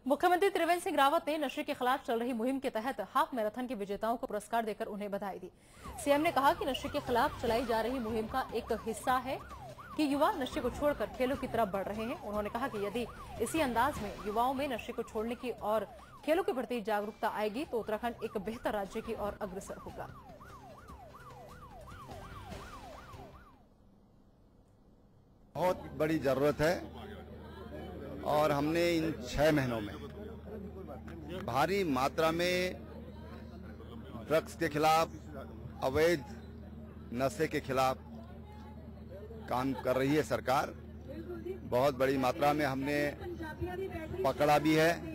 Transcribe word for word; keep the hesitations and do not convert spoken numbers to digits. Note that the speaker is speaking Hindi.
मुख्यमंत्री त्रिवेंद्र सिंह रावत ने नशे के खिलाफ चल रही मुहिम के तहत हाफ मैराथन के विजेताओं को पुरस्कार देकर उन्हें बधाई दी। सीएम ने कहा कि नशे के खिलाफ चलाई जा रही मुहिम का एक हिस्सा है कि युवा नशे को छोड़कर खेलों की तरफ बढ़ रहे हैं। उन्होंने कहा कि यदि इसी अंदाज में युवाओं में नशे को छोड़ने की और खेलों के प्रति जागरूकता आएगी तो उत्तराखंड एक बेहतर राज्य की ओर अग्रसर होगा। बहुत बड़ी जरूरत है और हमने इन छह महीनों में भारी मात्रा में ड्रग्स के खिलाफ, अवैध नशे के खिलाफ काम कर रही है सरकार। बहुत बड़ी मात्रा में हमने पकड़ा भी है।